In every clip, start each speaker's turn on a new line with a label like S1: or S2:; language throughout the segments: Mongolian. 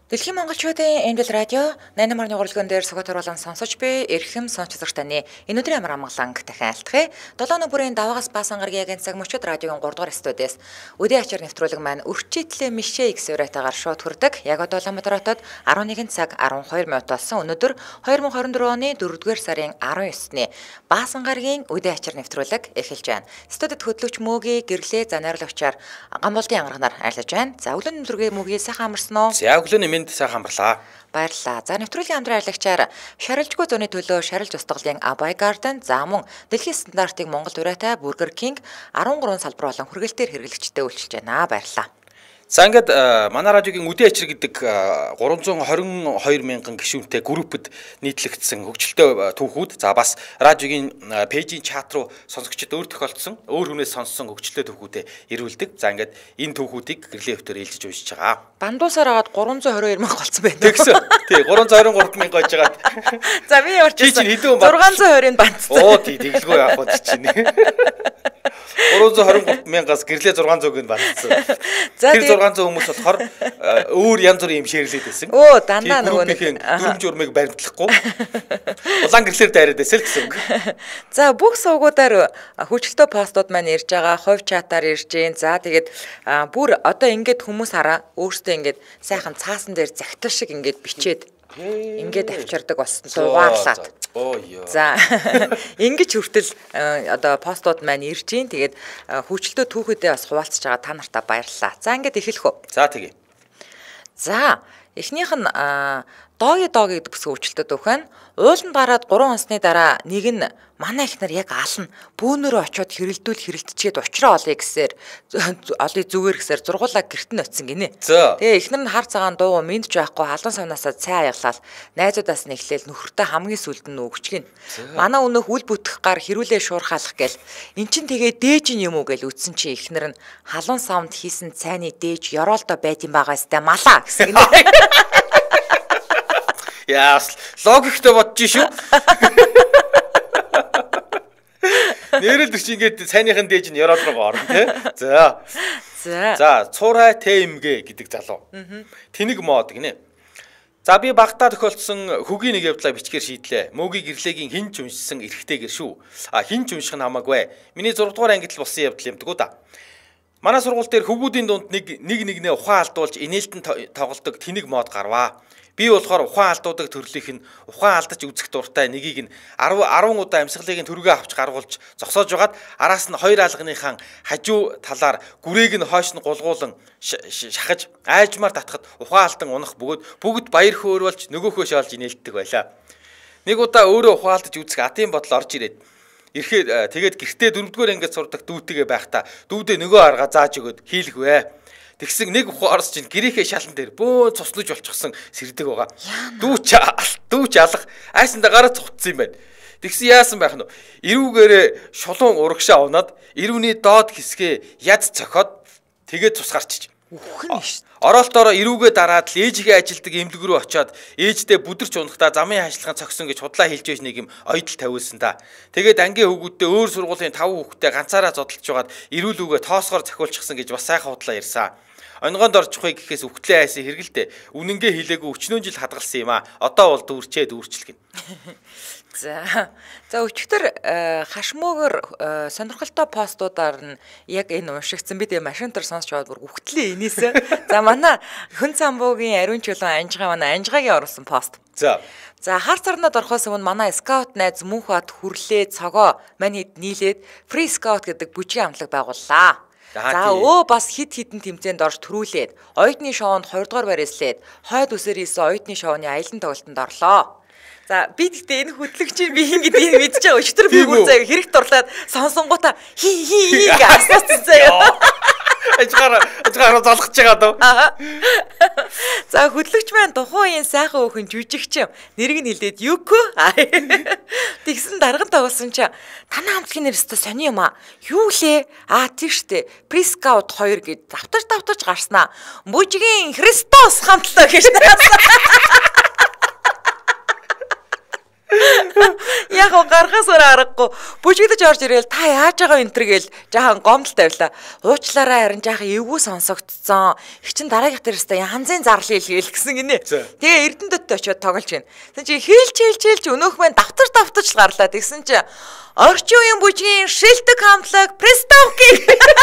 S1: Дэлхийн монголчуудын Эмдэл радио 88-ны урлагийн дээр согот оруулан сонсож буй эрхэм сонсогч таны энэ өдрийн амар амгаланг дахин айлтгая. 7 өдрийн даваагаас баасан гаргийн цаг мөчид радиогийн 3 дугаар студиэс үдээ ачаар нэвтрүүлэг маань өрчитлээ мишээ X урайтаагаар шууд хүрдэг. Яг одоо Улаанбаатар хотод 11 цаг 12 минут болсон. Өнөөдөр 2024 оны 4-р сарын 19-ны баасан гаргийн үдээ ачаар нэвтрүүлэг эхэлж байна. Студид хөтлөгч Мөгийн гэрлээ занааруулагчаар Гамболдын ангарахнаар айлж байна. За өглөөний өдрөгийн Мөгийн сайхан амарсан уу?
S2: За өглөөний минь сайхан амарлаа.
S1: Баярлалаа. За нэвтрүүлгийн хамтран аялагчаар шарилжгүй зуны төлөө шарилж устгалын Абай Гарден за мөн дэлхийн стандартыг Монгол урайтай Burger King 13 салбар болон хүргэлтээр хэрэглэгчтэй үйлчилж байна. Баярлалаа.
S2: За ингээд манай радиогийн үдээ ачир гэдэг 322 мянган гишүүнтэй группэд нийтлэгдсэн хөгжилтэй түүхүүд за бас радиогийн пэйжийн чат руу сонсогчдод өөр тохиолдсон өөр хүнээс сонссон хөгжилтэй түүхүүдэд ирүүлдэг. За ингээд энэ түүхүүдийг гэрлээ өвтөр ээлжиж уншиж байгаа.
S1: Бандуусаар агаад 322 мянга болсон байна.
S2: Тэгсэн. Тий 323 мянга болж байгаа.
S1: За би яварчсан. 620-ын бандсан.
S2: Оо тий тэглгүй яах вэ чинь. 323 мянгаас гэрлээ 600-ыг бандсан. Тэр 600 хүмүүс болохоор өөр янз бүрийн юм шеэрлээд байсан.
S1: Оо дандаа нөгөө
S2: нэг дөрвөн журмыг баримтлахгүй. Улаан гэрлээр дайраад байсан л гэсэн үг.
S1: За бүх сувгуудаар хүчлэлтөө постууд маань ирж байгаа, хувь чатаар ирж гин. За тэгээд бүр одоо ингээд хүмүүс хараа өөртөө ингээд сайхан цаасан дээр захидал шиг ингээд бичээд ингээд авчирдаг болсон дуугаарлаад. За ингэж хүртэл одоо постууд маань ирж гин. Тэгээд хүчлэлтөө түүхэдээ бас хуваалцж байгаа та нартаа баярлалаа. За ингээд эхэлэх үү.
S2: За тэгье.
S1: За эхнийх нь дооги гэдэг бүсгүй хүчлэлтөд өгөх нь ууланд гараад 3 хонсны дараа нэг нь манай ихнэр яг ална бөөнөрөө очиод хэрэлдчихэд учраа олъё гэсээр олъё зүгээр гэсээр зургуулаа гэрт нь очисон гинэ. Тэгээ ихнэр нь хар цагаан дуугүй мэдж байхгүй халуун савнаасаа цай аяглал найзуудаас нь эхлээл нөхөртөө хамгийн сүлд нь өгч гин. Манай өнөөх үл бүтэх гар хэрүүлээ шуурхаалах гээл эн чин тэгээ дээж юм уу гээл үтсэн чи ихнэр нь халуун савнд хийсэн цайны дээж ёроолдоо байт юм байгаа сте малаа гэсэн гинэ.
S2: Яас логиктэй бодож шүү. Нэрэл дэвч ингээд сайныхын дээж нь ёроол руу орно тий. За цуурай ТМГ гэдэг залуу. Тэнэг мод гинэ. За би багтаа тохиолдсон хөгийн нэг явдлаа бичгээр шийдлээ. Мөгийн гэрлээгийн хинч уншсан эрхтэйгэр шүү. Хинч унших нь хамаагүй. Миний 6 дугаар ангид л болсон явдал юм дгүү да. Манай сургууль дээр хөвгүүдийн дунд нэгнээ ухаан алдуулж инээлтэн тоглодог тэнэг мод гарваа. Би болохоор ухаан алдуудаг төрлийнх нь ухаан алдаж үзэх дуртай нэгийг нь 10 удаа амьсгалыг төргөө авч гаргуулж зогсоож байгаад араас нь хоёр алганыхан хажуу талаар гүрээг нь хойш нь гулгуулan шахаж айжмаар татхад ухаан алдан унах бүгд баяр хөөр болж нөгөөхөө шаалж инээлтдэг байлаа. Нэг удаа өөрөө ухаан алдаж үзэх атын бодол орж ирээд ирэхэд тэгээд гэртээ 4-р ангид сурдаг дүүтэйгээ байхдаа дүүдээ нөгөө арга зааж өгöd хийлэх вэ. Тэгсэн нэг ухаан орс чинь гэрийнхээ шалан дээр бөөн цуснаж болчихсон сэрдэг байгаа. Дүүч алах айсандаа гараа цугтсан юм байна. Тэгсэн яасан байх нь вэ? Ирүүгээрээ шулуун урагшаа унаад ирүүний доод хэсгээ яд цохоод тэгээд цус гарчиж. Оролтоороо ирүүгээ дараад л ээжигээ ажилдаг эмнэлэг рүү очиод ээждээ бүдэрч унахдаа замын хашлахын цогсон гэж худлаа хэлж байж нэг юм ойдол тавиулсан та. Тэгээд ангийн хөвгүүдтэй өөр сургуулийн 5 хүүхэдтэй ганцаараа зодтолж байгаад ирүүлүүгээ тоосгоор захиулчихсан гэж бас сайхан худлаа ярьсан. Онгонд орчихгүй гэхээс үхтлээ айсан хэрэгэлтэй. Үнэнгээ хилээгүй өчнөө жил хадгалсан юм а. Одоо бол дүүрчилгэн.
S1: За өчигдөр хашмуугаар сонирхолтой постуудаар нь яг энэ уншигдсан бид машин дээр сонсч байгаад бүр үхтлээ энэсээ. За манай хүн самбуугийн ариун чулуун анжгаа манай анжгаагийн оруулсан пост. За хар царнаад орохоос өмнө манай скаут найз Мөнхбат хүрлээ цогоо манайд нийлээд Free Scout гэдэг бүжгийн амтлаг байгууллаа. За бас хид хідэн тэмцээнд орж төрүүлээд оюутны шоунд 2 дугаар барьслээд хойд үсээр хийсэн оюутны шоуны аялан тоглолтод орлоо. За би тэгтээ энэ хөтлөгчийн би хин гэдгийг мэдчихэж байгаа. Өчтөр би бүр заяа хэрэг дурлаад сонсонгуудаа хий гэж асуусан заяа. Ажгаар залгаж байгаа дөө. За хөтлөгч маань тухайн үеийн сайхан өөхөн жүжигч нэрийг нь хэлээд Юко. Тэгсэн дарган тоглосон чи танаа хамтлагийн нэр өстө сони юм а. Юу лээ? Тийм штэ. Free Scout 2 гэж давтарч гарснаа. Бүжгийн Христос хамтлаг гэж таасан. Яг гарахаас аргагүй. Бүжигдэж орж ирээл та яаж байгаа энэ төр гээл жаахан гомдол тавилаа. Уучлаарай харин жаахан эвгүй сонсогдсон. Их чин дараагийнх дээрээс янзын зарлал хийлгээл гэсэн гинэ. Тэгээ Эрдэнэтэд очиод тоглож байна. Тэгсэн чи хийлч өнөөх маань давтаж гарлаа. Тэгсэн чи орчин үеийн бүжгийн шилдэг хамтлаг Престовки.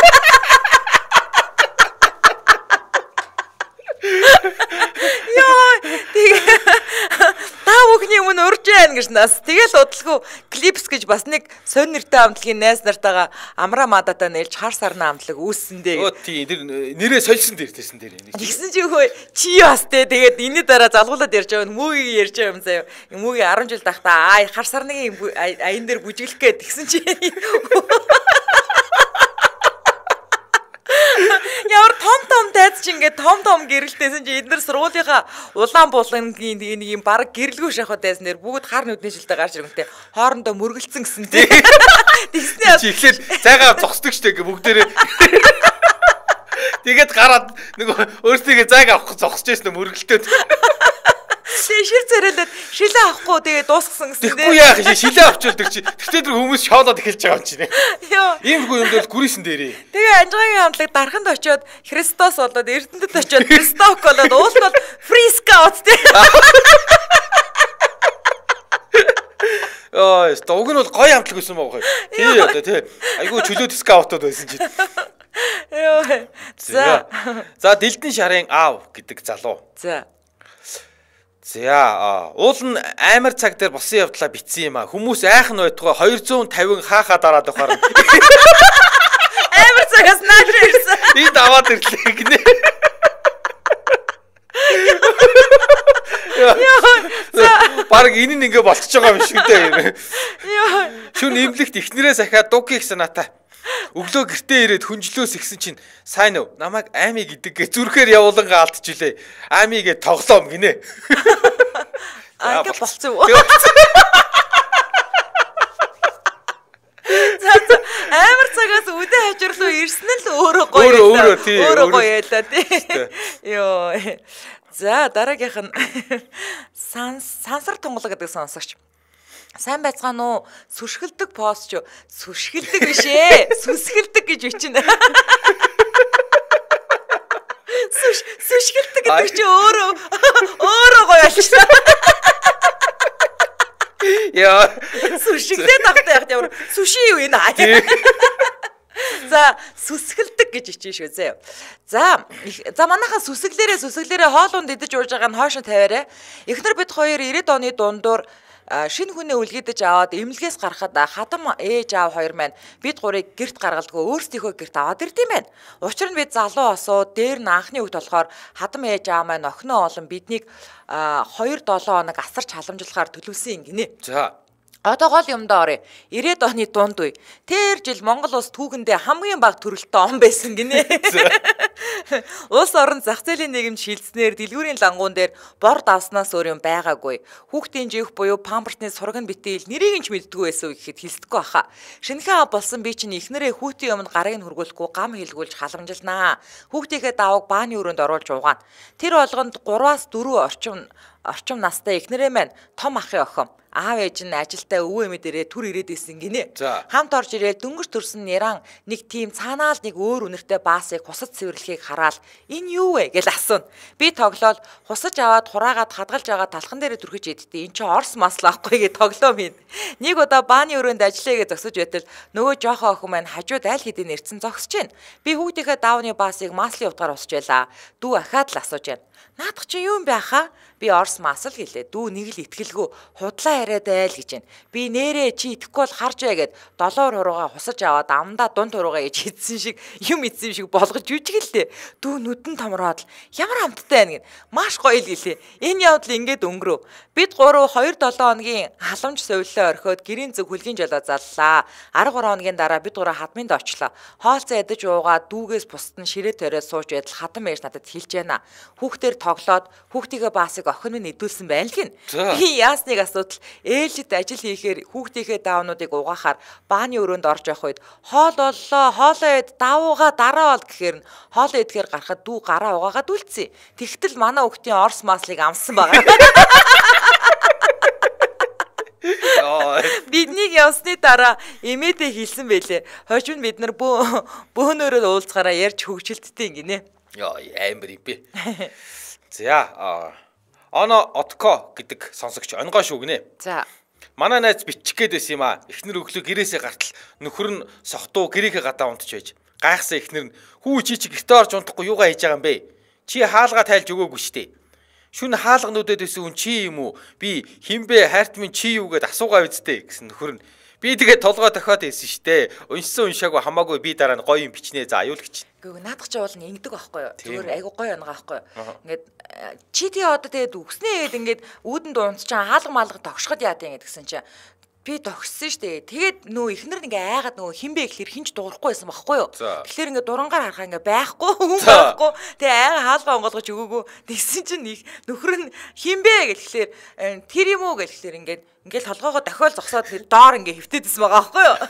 S1: Яа, тэгээ та бүхний өмнө урж яана гэж нас. Тэгэл удалгүй клипс гэж бас нэг сонь нэртэй хамтлагийн найз нартайгаа амраа мадаатаа нээлж хар сарна хамтлаг үүссэндээ.
S2: Оо тий, тэр нэрээ сольсон дээртэйсэн дээр энийг.
S1: Тэгсэн чи хөө чи бас те тэгээд энэ дараа залгуулад ярьж байгаа мөгийг ярьж байгаа юм заяа. Мөгийн 10 жил тахта хар сарны аян дээр бүжиглэх гээд тэгсэн чи ямар том дайц чи ингээд том гэрэлтэйсэн чи эдгээр сургуулийнхаа улаан буулгангийн нэг юм баг гэрэлгүй шахаад дайсан нэр бүгд хар нүдний шилдэг гарч ирэнтэй хоорондоо мөргөлцсөн гэсэн тий. Тэгснэ
S2: чи ихлээл зайгаа зогсдог штэ гэ бүгдээрээ. Тэгээд гараад нэг өөрсдөө зайг авах зогсож байсан мөргөлтөөд.
S1: Тэгээ шил царайлаад шилээ авахгүй тэгээ дуусгасан гэсэн тий.
S2: Тэгэхгүй яах шилээ авчулдаг чи. Тэгтээ тэр хүмүүс шоолоод эхэлж байгаа юм чи нэ. Иймэрхүү юм дээр гүрийсэн дээрээ.
S1: Тэгээ анжаагийн хамтлаг дарханд очиод Христос болоод Эрдэнэтэд очиод Христок болоод уулт бол фрискаут тий.
S2: Ой, уг нь бол гоё хамтлаг байсан байгаа гоё. Тий одоо тий. Айгу чөлөө дискаутууд байсан чи.
S1: Йоо.
S2: За Дэлдэн шарын аав гэдэг залуу. За уул нь аймар цаг дээр болсон явдлаа битсэн юм а. Хүмүүс айхан байтугай 250 хаахаа дараад авахаар.
S1: Аймар цагаас нааш ирсэн.
S2: Энд аваад ирлээ гинэ. Бараг энэ нь ингээ болчихж байгаа юм шиг дээ. Шүн имлэгт ихнэрээ сахиад дуг их санаатай. Өглөө гэртээ ирээд хүнжлөөс ихсэн чинь сайн уу намайг Ами гэдэг гэ зүрхээр явуулангаа алдчихлээ. Амигээ тоглоом гинэ.
S1: Ингээ болцсон уу? Амар цагаас үдэ хажуурлуу ирсэн л өөрөө гоё. Өөрөө гоё ялаа тий. Йоо. За дараагийнх нь сансар тунгалаг гэдэг сонсогч. Сайн байцгаана уу? Сүшгэлдэг пост ч сүшгэлдэг биш ээ. Сүсгэлдэг гэж бичнэ. Сүшгэлдэг гэдэг чи өөрөө гоё алчна. Яа. Сүшгэлдэг тахтай яг ямар сүши юу энэ аа. За сүсгэлдэг гэж ичэн шүү зөө. За манайхаа сүсгэлээрээ хоолунд идэж ууж байгаа нь хойш нь тавиарэ. Эхнэр бид хоёр 90-ад оны дундуур шинэ хүнээ үлгийдэж аваад эмнэлгээс гарахад хадам ээж аав хоёр маань бид гурыг гэрт гаргалдгүй өөрсдийнхөө гэрт аваад ирд юм байна. Учир нь бид залуу осоо дээр нь анхны үед болохоор хадам ээж аав маань охиноо олон биднийг 2-7 хоног асарч халамжлахаар төлөвсөн юм гинэ.
S2: За
S1: одоо гол юмдаа орё. 90-ад оны дунд үе. Тэр жил Монгол улс түүхэндээ хамгийн бага төрөлтөө он байсан гинэ. Улс орон зах зээлийн нийгэмд шилжснээр дэлгүүрийн лангуун дээр бор давснаас өөр юм байгаагүй. Хүүхдийн жиөх буюу памперсны сурган битэл нэрийг нь ч мэддэггүй байсан гэхэд хэлсдэггүй баха. Шинэхэн болсон би чинь ихнэрээ хүүхдийн өмнө гарыг нь хөргүүлэхгүй гам хэлгүүлж халамжилнаа. Хүүхдийнхээ даваг бааны өрөөнд оруулж угаана. Тэр болгонд 3-4 орчим настай ихнэрээ маань том ахын охин аав ээж нь ажилдаа өвөө эмээ дээрээ түр ирээд исэн гинэ. Хамт орж ирээд дөнгөж төрсөн нэран нэг тийм цаанаал нэг өөр үнэртэй баасыг хусад цэвэрлэхийг хараад энэ юу вэ гэж асууна. Би тоглоод хусаж аваад хураагаад хадгалж байгаа талхан дээрээ түрхэж идтээ. Энд чи орс масл авахгүй гэж тоглоом юм. Нэг удаа бааны өрөөнд ажиллая гэж зогсож байтал нөгөө жоохон охин маань хажууд аль хэдийн нэрцэн зогсож байна. Би хүүхдийнхээ даавны баасыг маслын утгаар усж байлаа. Дүү ахаад л асууж байна. Наадах чи юу юм бэ хаа? Би орс масл гэлээ. Дүү нэг л итгэлгүй худлаа яриад айл гэж байна. Би нэрээ чи итгэхгүй бол харж бай гэд 7 хуруугаа хусаж аваад амдаа дунд хуруугаа ээж хийдсэн шиг юм ийдсэн шиг болгож жүжиглээ. Дүү нүдэн томроод л ямар амттай байна гэд маш гоё л гэлээ. Энэ явдал ингээд өнгөрөв. Бид 2-7 хоногийн халамж сувлаа орхиод гэрийн зүг хүлгийн жолоо заллаа. 13 хоногийн дараа бид гурав хадмынд очлоо. Хоолцоо ядаж уугаад дүүгээс бусд нь ширээ төрөөд сууж байтал хадам ээж надад хэлж байна. Хүүхдээр тоглоод хүүхдийнхээ баасыг охин минь идүүлсэн байна л гин. Би яасныг асуудал ээлжид ажил хийхээр хүүхдийнхээ даавнуудыг угаахаар бааны өрөөнд орж явах үед хоол боллоо хоолоо эд даавууга дараа бол гэхээр нь хоолоо эдгээр гарахад дүү гараа угаагаад үлдсэн. Тэгтэл манай хүүхдийн орс маслыг амсан байгаа. Биднийг явсны дараа эмээдээ хэлсэн байлээ. Хожим бид нар бөөнөрөө уулзахаараа ярьж хөгжилттэй гинэ.
S2: Яа, амар юм бэ. За, Оно Отко гэдэг сонсогч онгоо шүү гинэ.
S1: За.
S2: Манай найз бичих гээд байсан юм аа. Эхнэр өглөө гэрээсээ гартал нөхөр нь сохтуу гэрээхээ гадаа унтж байж. Гайхсан эхнэр нь хүү чи гэртээ орж унтахгүй юугаа хийж байгаа юм бэ? Чи хаалгаа тайлж өгөөгүй штэ. Шүн хаалга нүдэд байсан хүн чи юм уу? Би хинбэ хайрт минь чи юу гэд асуугаа үсттэй гэсэн нөхөр нь. Би тэгээд толгой тохиод байсан штэ. Уншсан уншаагүй хамаагүй би дараа нь гоё юм бичнэ за аюул гэж.
S1: Гэхдээ наадах ч бол ингэдэг байхгүй юу? Зүгээр айгу гоё онгаа байхгүй юу? Ингээд чи тий одоо тэгээд үгснээ гээд ингээд үүдэнд унтчаа хаалга маалга тогшоход яа тий гэдгсэн чи би тогссон штэ. Тэгээд нөө ихнэр ингээ айгаад нөө хинбэ гэхэлэр хинч дуурахгүй байсан байхгүй юу? Тэгэхээр ингээ дурангаар харахаа ингээ байхгүй хүн байхгүй. Тэгээ айгаа хаалгаа онгоолгож өгөөгөө тэгсэн чинь нөхөр нь хинбэ гэхэлэр тэр юм уу гэхэлэр ингээл толгоогоо дохиол зогсоод тэр доор ингээ хөвтөдсөн байгаа байхгүй юу?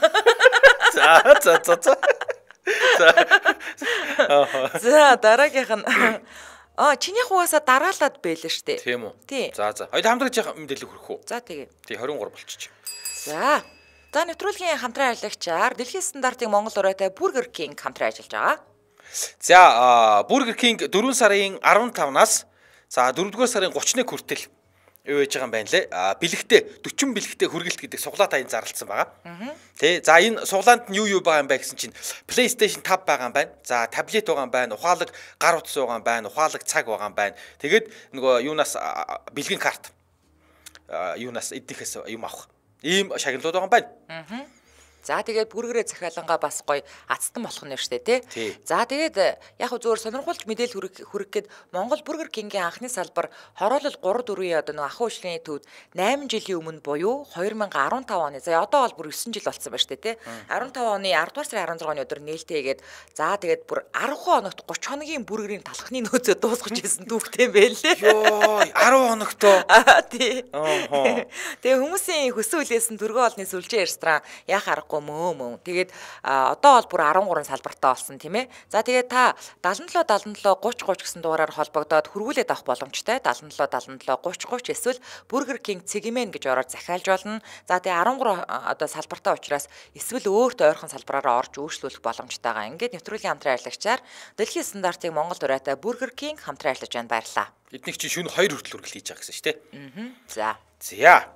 S1: За дараагийнх нь чиний хугасаа дараалаад байлаа штэ.
S2: Тийм үү?
S1: Тий.
S2: За. Хоёул хамтраж яах мэдээлэл хүрэх үү?
S1: За тэгээ.
S2: Тий 23 болчих.
S1: За нэвтрүүлгийн хамтран ажиллагчаар дэлхийн стандартын Монгол ураатай Burger King хамтран ажиллаж байгаа.
S2: За Burger King 4 сарын 15-наас 4-р сарын 31 хүртэл юу яж байгаа юм байна лээ. Бэлэгтээ 40 бэлэгтээ хүргэлт гэдэг суглаат аян зарлалсан байгаа. Тэ. За энэ суглаанд нь юу байгаа юм бэ гэсэн чинь PlayStation 5 байгаа юм байна. За таблет байгаа юм байна. Ухаалаг гар утас байгаа юм байна. Ухаалаг цаг байгаа юм байна. Тэгээд нөгөө юунаас бэлгийн карт юунаас эднийхээс юм авах. Ийм шагналууд байгаа юм байна.
S1: За тэгээд бүргэрээ захиалангаа бас гоё ацтан болох нь штэ тий. За тэгээд яг хөө зөвөр сонирхолж мэдээлэл хүргэх гээд Монгол Burger King-ийн анхны салбар хороолол 3-4 одоо нэг ахуй уучлалын төвд 8 жилийн өмнө буюу 2015 оны. За одоо бол бүр 9 жил болсон ба штэ тий. 15 оны 10 дугаар сарын 16-ны өдөр нээлттэй гээд за тэгээд бүр 10 хоногт 30 хоногийн бүргэрийн талхны нөөцөө дуусгаж ирсэн түүхтэй байлээ.
S2: Йоо 10 хоногтоо.
S1: Тий. Тэгээ хүмүүсийн хөсөн үлээсэн төргөө олны сүлжээ ресторан яах арга мөө. Тэгээд одоо бол бүр 13 салбартай болсон тийм ээ. За тэгээд та 77 30 гэсэн дугаараар холбогдоод хөргүүлээд авах боломжтой. 77 30 эсвэл Burger King цэгмэн гэж ороод захиалж болно. За тэгээд 13 одоо салбартай учраас эсвэл өөртөө ойрхон салбараараа орж өөрчлүүлэх боломжтойгаа. Ингээд нэвтрүүлгийн хамтран ажиллагчаар дэлхийн стандартыг Монгол ураатай Burger King хамтран ажиллаж байна. Баярлалаа.
S2: Эднийг чи шөнө 2 хүртэл хүргэл хийж байгаа гэсэн шүү дээ.
S1: За.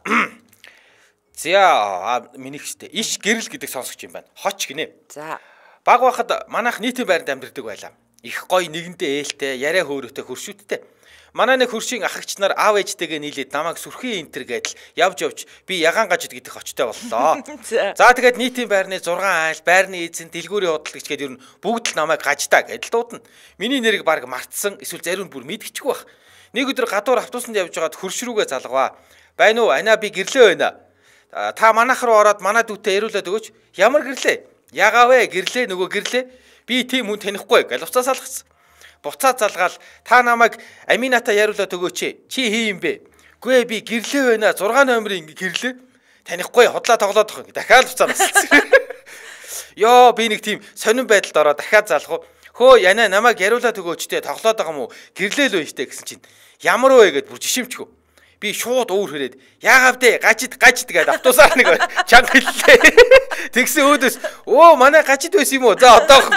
S2: За миний хэвчтэй иш гэрэл гэдэг сонсогч юм байна. Хоч гинэ.
S1: За.
S2: Баг байхад манайх нийтийн байранд амьдардаг байлаа. Их гоё нэгэнтэй ээлтэй, яриа хөөрөөтэй хөршүүттэй. Манай нэг хөршийн ахагч нар аав ээжтэйгээ нийлээд намайг сүрхийн энтер гэдэл явж би ягаан гажид гэдэг очтой боллоо. За тэгээд нийтийн байрны 6 айл, байрны эзэн, дэлгүүрийн худалдагч гээд ер нь бүгд л намайг гаждаа гэдэл дуудана. Миний нэрийг баг мартсан, эсвэл зарим нь бүр мэдчихгүй байх. Нэг өдөр гадуур автобусанд явж байгаад хөрш рүүгээ залгаваа. Байна уу? Анаа би гэрлээ байна. Та манайх руу ороод манай дүүтэй яриулаад өгөөч. Ямар гэрлээ? Ягаа вэ? Гэрлээ нөгөө гэрлээ. Би тийм хүн танихгүй гэж уцаа салгацсан. Буцаад залгаал та намайг Амината яриулаад өгөөч. Чи хий юм бэ? Гүй би гэрлээ байна. 6 номерын гэрлээ. Танихгүй хотлоо тоглоод тох. Дахиад буцаа насалсан. Йоо би нэг тийм сонирн байдалд ороод дахиад залах уу. Хөө яна намайг яриулаад өгөөч те тоглоод байгаа юм уу? Гэрлээ л вэ штэ гэсэн чинь ямар вэ гэд бүр жишимчгүй. Би шууд уур хэрээд яагаад вэ гажид гэдэг автобусаар нэг чанга хэллээ. Тэгсэн өөдөөс манай гажид байсан юм уу? За одоох.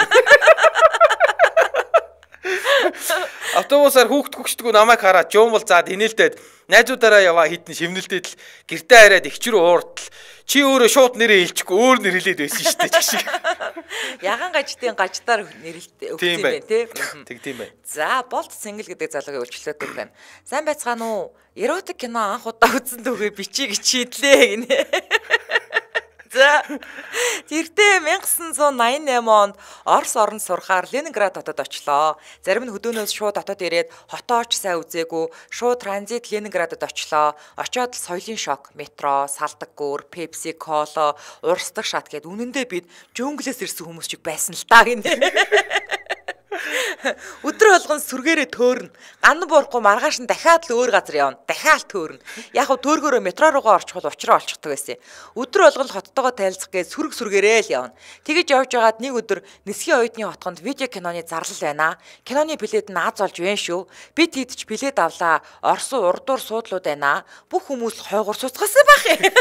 S2: Автобусаар хүүхд хөгчдгөө намайг хараад жуумбал заад инээлдээд найзуудаараа яваа хитэн шивнэлдээд л гэртээ хараад ихч рүү уурдал чи өөрөө шууд нэрээ хэлчихгүй өөр нэр хэлээд байсан шүү дээ чиг шиг.
S1: Ягаан гажидын гаждаар нэрэлт өгсөн юм байна тий.
S2: Тэг тийм байна.
S1: За болт сингл гэдэг залуугийн үйлчлэлтэй байна. Сайн байцгаана уу? Эротик кино анх удаа үзсэн дүүгээ бичиж гэж шийдлээ гинэ. За тэртээ 1988 онд Орос оронд сурахаар Ленинград хотод очлоо. Зарим нь хөдөөнөөс шууд хотод ирээд хотооч сайн үзээгүй шууд транзит Ленинградад очлоо. Очоод соёлын шок, метро, салдаг гүүр, пепси, кола, урсдаг шат гэд үнэндээ бид жунглээс ирсэн хүмүүс чиг байсан л та гинэ. Өдөр болгон сүргээрээ төөрнө. Ган буурахгүй маргааш нь дахиад л өөр газар явна. Дахиад төөрнө. Яг хав төөргөөрөө метро руугаа орчихвол учраа олчихдаг байсан. Өдөр болгон л хоттойгоо тайлцах гэж сүргээрээ л явна. Тэгэж явж байгаад нэг өдөр Нисхийн оюутны хотгонд видео киноны зарлал байна. Киноны билет нь аз олж байна шүү. Би тийдч билет авлаа. Орсон урдуур суудлууд байна. Бүх хүмүүс хойгоор суцгаасан байх юм.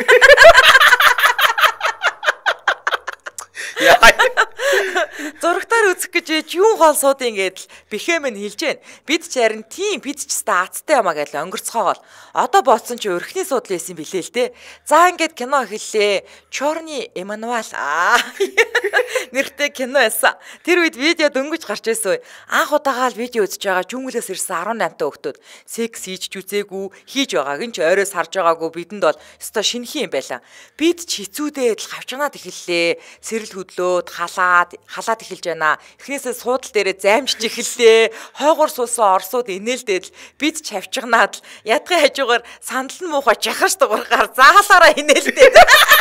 S1: Зурагтаар үзэх гэж юу хоол суудын гэдэл бихээ минь хэлж байна. Бид ч харин тийм бид ч ста азтай юмаа гэж өнгөрцгоогоол. Одоо бодсон чи өрхний суудл байсан билээ л дээ. За ингээд кино эхэллээ. Чорны Эммануэл нэртэй кино эсэ. Тэр үед видео дөнгөж гарч ирсэн. Анх удаага л видео үзэж байгаа жүнгөлөөс ирсэн 18 та хүүхдүүд секс хийж үзээгүй, хийж байгааг нь ч ойроос харж байгаагүй бидэнд бол өстой шинэхэн юм байла. Бид ч хизүүдээд л хавчганаад эхэллээ. Сэрэл хөдлөөд халаад эхэлж байна. Эхнээсээ суудал дээрээ займжиж эхэллээ. Хойгоор суусан орсууд инээлдээд л бид ч хавчганаад л ядгын хажуугаар сандал нь муухай жахаж дуургаар заалаараа инээлдээд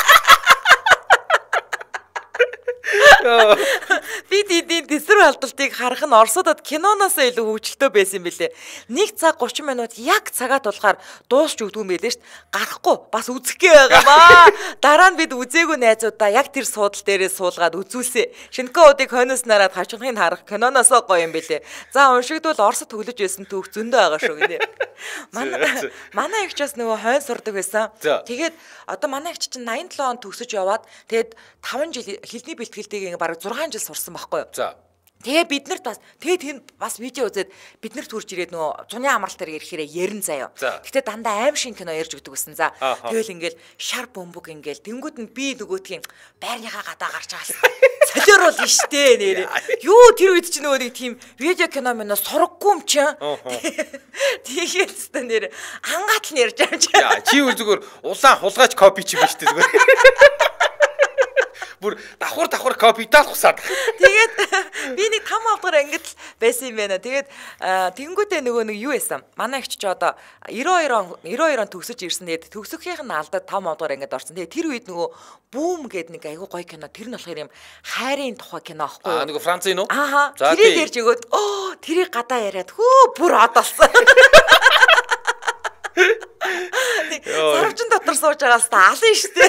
S1: бид эдийн тэсвэр халдалтыг харах нь орсуудад киноноос илүү хөвгөлтэй байсан юм билэ. 1 цаг 30 минут яг цагаа тулахаар дуусч өгдөг юм байлээ шүү дээ. Гарахгүй бас үзэх гээ байгаамаа. Дараа нь бид үзээгүй найзуудаа яг тэр суудал дээрээ суулгаад үзүүлсэ. Шинкоодыг хойноос нараад хавчгахыг харах киноноос гоё юм билэ. За уншигдвал Оросд төглөж байсан түүх зөндөө байгаа шүү гинэ. Манай эгч бас нөгөө хойно сурдаг байсан. Тэгээд одоо манай эгч чинь 87 он төгсөж яваад тэгээд 5 жил хэлний бэлтгэлтэйг бараг 6 жил сурсан байхгүй юу?
S2: За.
S1: Тэгээ биднэрт бас видео үзээд биднэрт хурж ирээд нөгөө зуны амралтаар ирэхээр ярин заяа. Гэтэ дандаа аим шин кино ярьж өгдөг гэсэн. За тэгэл ингээл шар бөмбөг ингээл тэнгууд нь би нөгөөдгийн байрныхаа гадаа гарч байгаа. Солиоруул нь штэ нэрээ. Юу тэр үед чи нөгөө нэг тийм видео кино мөн сургаггүй юм чи. Тэгээд өстө нэр ангаат л ярьж байгаа чи.
S2: Яа чи зүгээр улаан хулгайч копи чи биш тэ зүгээр. Бүр давхар копидал хусаад.
S1: Тэгээд би нэг 5 авдар ангид л байсан юм байна. Тэгээд тэгэнгүүтээ нөгөө нэг юу байсан? Манай эгч ч одоо 92 он төгсөж ирсэн. Тэгээд төгсөхийнх нь алдаад 5 авдар ангид орсон. Тэгээд тэр үед нөгөө бүүм гээд нэг айгүй гоё кино. Тэр нь болохоор юм хайрын тухай кино аахгүй юу?
S2: Нөгөө Францын үү?
S1: Ааха. Тэрийг ярьж өгөөд тэрийг гадаа яриад бүр одолсон. Сарвчин дотор сууж байгаас та алын штэ.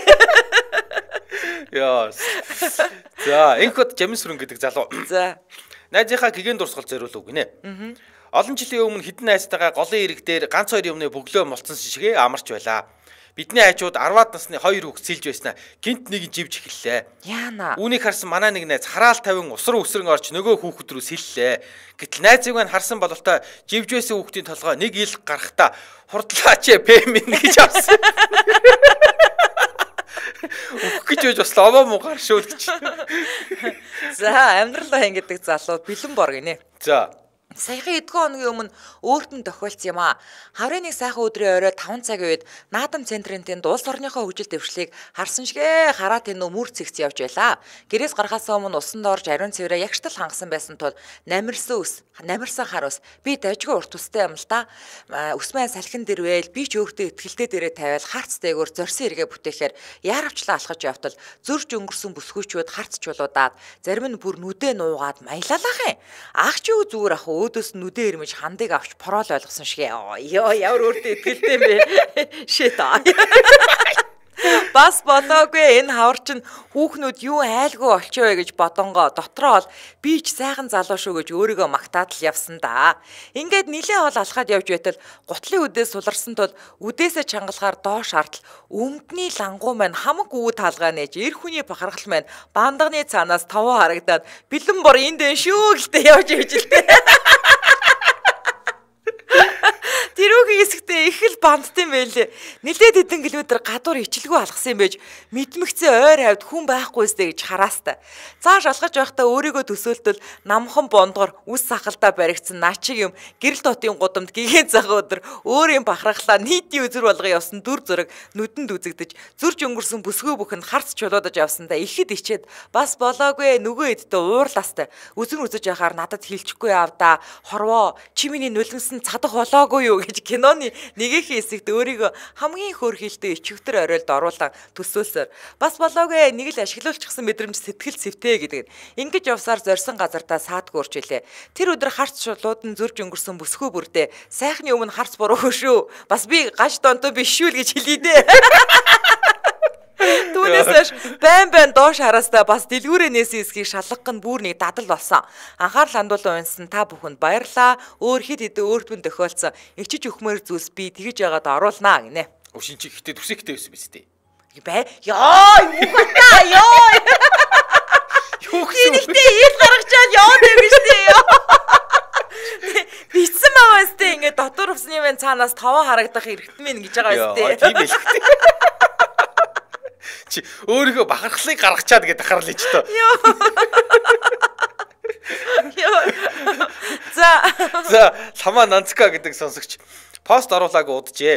S2: Яа. За, энэхот Жамин сүрэн гэдэг залуу.
S1: За.
S2: Найзынхаа гэгэн дурсгал зориулав гинэ. Олон жилийн өмнө хідэн найзтайгаа голын ирэг дээр ганц хоёр юмны бөглөө молцсон шигээ амарч байлаа. Бидний хажууд 10-аад насны 2 хүүхэд сэлж байснаа гинт нэг живж эхэллээ.
S1: Яана.
S2: Үүнийг харсан манай нэг найз хараал тавин усран орж нөгөө хүүхэд рүү сэллээ. Гэтэл найзыг нь харсан бололтой живж байсан хүүхдийн толгой нэг ил гарахта хурдлаач пэмэн гэж авсан. Үх гэж байж бас ломоо муу гаршуул гэж.
S1: За амьдралаа ингэдэг залуу бэлэн бор гинэ.
S2: За.
S1: Саяхан эдгээр хоногийн өмнө өөрт нь тохиолдсон юм аа. Хаврын нэг сайхан өдрийн орой 5 цагийн үед наадам центрийн тэнд улс орныхоо хөгжил дэвшлийг харсан шигэ хараад энэ мөр цэгц явж байлаа. Гэрээс гарахаас өмнө усан доорж ариун цэврээ ягштал хангасан байсан тул намирсан хар ус би дажгүй урт устай юм л да. Үсмэн салхин дэрвэл би ч өөртөө ихтгэлтэй дээрээ тавиал харц дээгүүр зорсон эргээ бүтээхээр яаравчлаа алхаж явтал зөрж өнгөрсөн бүсгүйчүүд харцчлуудаад зарим нь бүр нүдэ нуугаад маялалах юм. Ах ч юу зүгээр ах өөдөөс нүдэ ирмэж хандыг авч пороол ойлгосон шиг ёо ямар өөртөө ихтгэлтэй юм бэ. Shit. Бас болоогүй энэ хавар чинь хүүхнүүд юу айлгүй олчоо гэж бодонгоо дотроо бол би ч сайхан залуу шүү гэж өөрийгөө магтаад л явсан да. Ингээд нилээ хол алхаад явж байтал гутлын үдээс суларсан тул үдээсээ чангалахаар доош хартал өмдний лангуу маань хамаг үүд хаалгаа нээж эр хүний бахархал маань бандагны цаанаас товоо харагдаад бэлэн бор энд дээ шүү гэлтэй явж иж л дээ. Тэрүүгийн хэсэгтээ их л бандтай юм байлээ. Нилээд хэдэн километр гадуур ичлгүй алгасан юм байж мэдмэгцээ ойр хавьд хүн байхгүйстэй гэж хараастай. Цааш алхаж байхдаа өөрийгөө төсөөлтөл намхан бондгор үс сахалдаа баригдсан наачиг юм гэрэл дотын гудамд гигэн цагаан өдөр өөрийн бахархлаа нийтийн үзэр болгоо явсан дүр зураг нүдэнд үзэгдэж зурж өнгөрсөн бүсгүй бүхэнд харц чулуудаж явсандаа ихэд ичээд бас болоогүй нөгөө эдтэй уурлаастай үзэн үзэж яхаар надад хилчихгүй авдаа хорвоо чи миний нулимсан цадах болоогүй юу гэж киноны нэгийг өөрийнхөө хэсэгт өөрийгөө хамгийн хөөрхилтэй ичвтер оройлд оруулан төсөөлсөөр бас болоогүй нэг л ашиглуулчихсан мэдрэмж сэтгэл цэвтэй гэдэг. Ингэж явсаар зорьсон газартаа саадгүй урчилээ. Тэр өдөр харц шулуудан зөрж өнгөрсөн бүсгүй бүрдээ сайхны өмнө харц буруугүй шүү. Бас би гаж донтой биш шүү л гэж хэлээ дээ. Түүнээс байн доош хараастаа бас дэлгүүрээ нээсэн эсхийг шалгах нь бүр нэг дадал болсон. Анхаарал хандуулан унсан та бүхэнд баярлаа. Өөр хэд хэдэн өөртмөн тохиолдсон ичиж өгмөр зүйлс би тэгж яагаад оруулнаа гинэ.
S2: Өшин чи ихтэй төсөктэй байсан биз дээ.
S1: Бай. Яа, ёо. Юу гэсэн бэ? Ил гаргачаад яваад байв шүү дээ. Бицсэн маваас дээ ингээд дотор усны мэн цаанаас товоо харагдах эргэтэн мэн гэж байгаа биз дээ.
S2: Тийм ээ. Чи өөрийгөө бахархлыг гаргачаад гэдэг харал ч тоо. За Лама Нанцка гэдэг сонсогч пост оруулаагүй уджээ.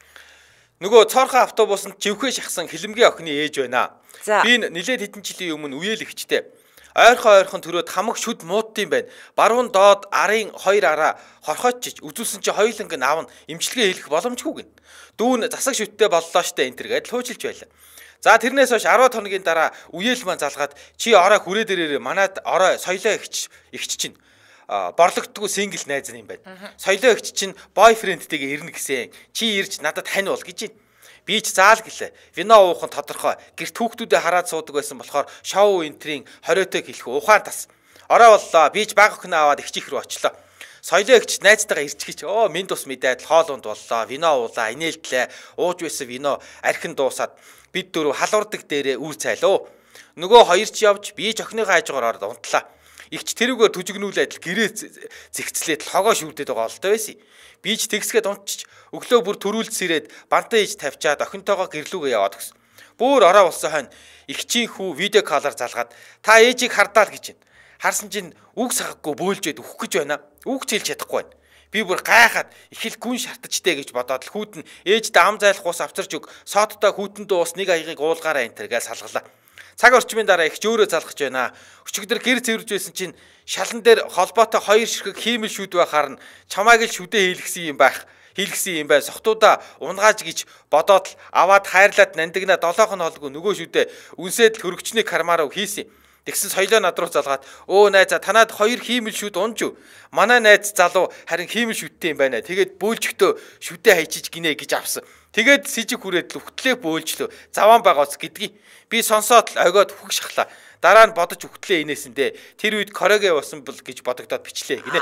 S2: Нөгөө цоорхон автобусанд живхээ шахсан хилэмгийн охины ээж байна. Би нилээд хэдэн жилийн өмнө үеэл ихчтэй. Ойрхон төрөөд хамаг шүд муудсан байна. Баруун доод арын хоёр араа хорхоочж үзүүлсэн чи хоёуланг нь аав нь эмчилгээ хийх боломжгүй гин. Дүүн засаг шүттэй боллоо штэ энэ төр гэдэл хуучилж байлаа. За тэрнээс хойш 10 хоногийн дараа үеэл маань залгаад чи орой хүрээ дээрээ манад орой соёлоо ихч чинь борлогддгүй сингл найз юм байна. Соёлоо ихч чинь бойфрендтэйгээ ирнэ гэсэн. Чи ирж надад хань бол гэж байна. Би ч заал гэлээ. Вино уухан тодорхой. Гэрт хүүхдүүдэд хараад суудаг байсан болохоор шоу энтрийн 20-тойг хэлэх ухаан тас. Орой боллоо. Би ч баг охин аваад ихчих рүү очлоо. Соёлоо ихч найзтайгаа ирчихэж минь тус мэдээд хоолунд боллоо. Вино уулаа, инээлтлээ. Ууж байсан вино архин дуусаад бид дөрөв халуурдаг дээрээ үр цайлоо. Нөгөө хоёр ч явж би ч охиныхоо хажуугаар ороод унтлаа. Игч тэрүүгээр түжигнүүлээд гэрээ зэгцлээд хогоо шүрдээд байгаа болтой байсан. Би ч тэгсгээд унтчих өглөө бүр төрүүлж сэрээд бантаа иж тавьчаад охинтойгоо гэрлүүгээ яваад өгсөн. Бүр ороо болсон хойно игчийн хүү видео колоор залгаад та ээжийг хардаа л гэж байна. Харсан чинь үг сахаггүй бөөлжөөд өөх гэж байна. Үг ч хэлж чадахгүй байна. Би бүр гайхаад их л гүн шартажтэй гэж бодоод л хүүтэн ээждээ ам зайлах ус авчирч өг соттой хүүтэндээ ус нэг аягийг уулгаараа энэ төр гэж салгалаа. Цаг орчмын дараа их ч өөрөө залгаж байна. Өчигдөр гэр цэвэрж байсан чинь шалан дээр холбоотой хоёр ширхэг хиймэл шүд байхаар нь чамааг л шүдэ хийлгсэн юм байна. Сохтуудаа унгааж гэж бодоод л аваад хайрлаад нандинаа 7 хоног нөгөө шүдэ үнсээд л хөрөгчний кармаараа хийсэн. Тэгсэн соёлоо над руу залгаад өө найзаа танад хоёр хиймэл шүд унж юу. Манай найз залуу харин хиймэл шүдтэй юм байна. Тэгээд бөөлжөхдөө шүдэ хайчиж гинэ гэж авсан. Тэгээд сэжиг хүрээд л үхтлээ бөөлжлөө. Заваан байгааз гэдгийг би сонсоод л огиод хүг шахлаа. Дараа нь бодож үхтлээ инээсэндээ тэр үед кореге явсан бол гэж бодогдоод бичлээ гинэ.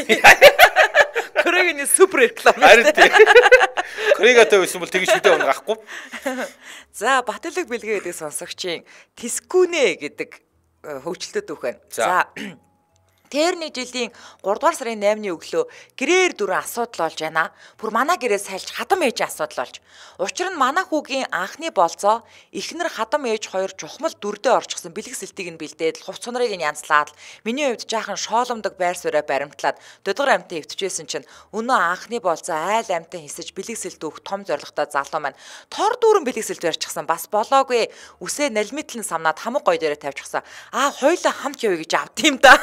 S1: Корегений супер реклам.
S2: Харин тийм. Корегетэй байсан бол тэгж шүдэ унгаахгүй.
S1: За Батөлөг бэлгээ гэдэг сонсогчийн Тискүнэ гэдэг хөгжилтөд үхэн. За тэр нэг жилийн 3 дугаар сарын 8-ны өглөө гэрээр дөрөв асуудал болж байна. Бүр манай гэрээ сайлж хадам ээж асуудал болж. Учир нь манай хүүгийн анхны болцоо эхнэр хадам ээж хоёр чухмал дүрдээ орчихсон бэлэг сэлтийг нь бэлдээд хувц цунрыг нь янзлаад миний хувьд жаахан шооломдог байр сууриа баримтлаад додгор амтан өвтчихсэн чинь өнөө анхны болцоо айл амтан хисэж бэлэг сэлт өөх том зоригтой залуу маань тор дүүрэн бэлэг сэлт барьчихсан бас болоогүй үсээ налмитлэн самнаад хамаг гой дээрээ тавьчихсан. Хоёулаа хамт явъя гэж авт юм да.